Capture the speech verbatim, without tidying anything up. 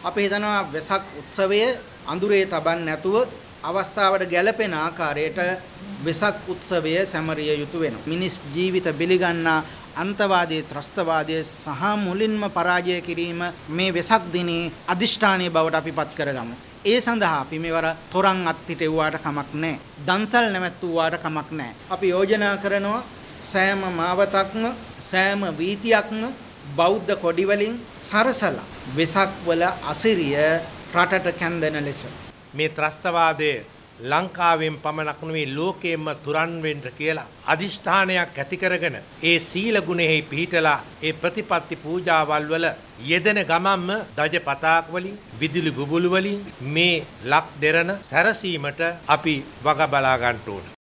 අපි හිතනවා වෙසක් උත්සවය අඳුරේ තබන්න නැතුව අවස්ථාවට ගැළපෙන ආකාරයට වෙසක් උත්සවය සැමරිය යුතු වෙනවා. මිනිස් ජීවිත බිලිගන්නා අන්තවාදී ත්‍රස්තවාදී සහ මුලින්ම පරාජය කිරීම මේ වෙසක් දිනේ අදිෂ්ඨානීය බවට අපි පත් කරගමු. ඒ සඳහා අපි මෙවර තොරන් අත්තිටෙව්වාට කමක් නැහැ. දන්සල් නැවැත්තුවාට කමක් නැහැ. අපි යෝජනා කරනවා සෑම මාවතක්ම සෑම වීතියක්ම බෞද්ධ කොඩි වලින් සරසලා වෙසක් වල අසිරිය රටට කැඳෙන ලෙස මේ ත්‍රස්තවාදයේ ලංකාවෙන් පමණක් නෙවෙයි ලෝකෙම තුරන් වෙන්න කියලා අදිෂ්ඨානයක් ඇති කරගෙන ඒ සීල ගුණෙහි පිහිටලා ඒ ප්‍රතිපත්ති පූජාවල් වල යෙදෙන ගමන්ම දජ පතාක් වලින් විදුලි බුබුලු වලින් මේ ලක් දෙරණ සැරසීමට අපි වග බලා ගන්න ඕන.